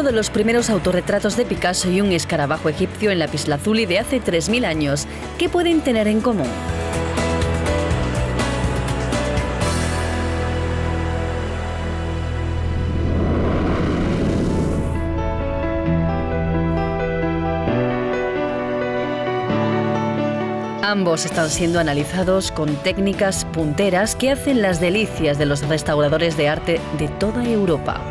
uno de los primeros autorretratos de Picasso y un escarabajo egipcio en lapislázuli de hace 3000 años. ¿Qué pueden tener en común? Ambos están siendo analizados con técnicas punteras que hacen las delicias de los restauradores de arte de toda Europa.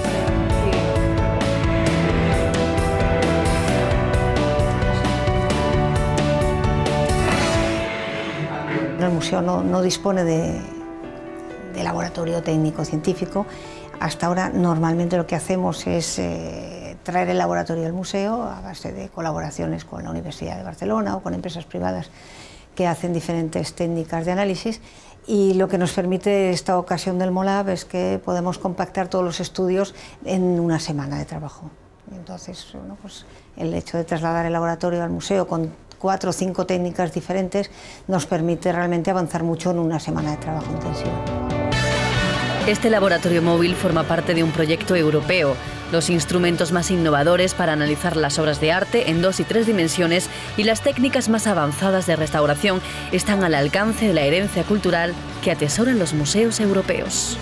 El museo no dispone de laboratorio técnico-científico. Hasta ahora normalmente lo que hacemos es traer el laboratorio al museo a base de colaboraciones con la Universidad de Barcelona o con empresas privadas que hacen diferentes técnicas de análisis, y lo que nos permite esta ocasión del MOLAB es que podemos compactar todos los estudios en una semana de trabajo. Entonces, bueno, pues el hecho de trasladar el laboratorio al museo con 4 o 5 técnicas diferentes nos permite realmente avanzar mucho en una semana de trabajo intensivo. Este laboratorio móvil forma parte de un proyecto europeo. Los instrumentos más innovadores para analizar las obras de arte en 2 y 3 dimensiones y las técnicas más avanzadas de restauración están al alcance de la herencia cultural que atesoran los museos europeos.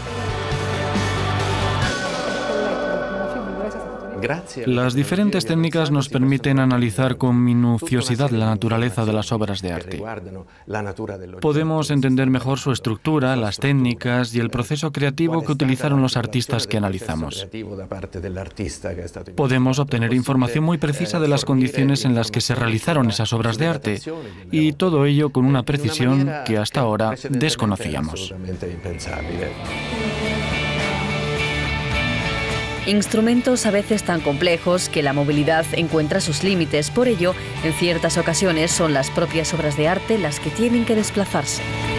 Las diferentes técnicas nos permiten analizar con minuciosidad la naturaleza de las obras de arte. Podemos entender mejor su estructura, las técnicas y el proceso creativo que utilizaron los artistas que analizamos. Podemos obtener información muy precisa de las condiciones en las que se realizaron esas obras de arte, y todo ello con una precisión que hasta ahora desconocíamos. Instrumentos a veces tan complejos que la movilidad encuentra sus límites. Por ello, en ciertas ocasiones son las propias obras de arte las que tienen que desplazarse.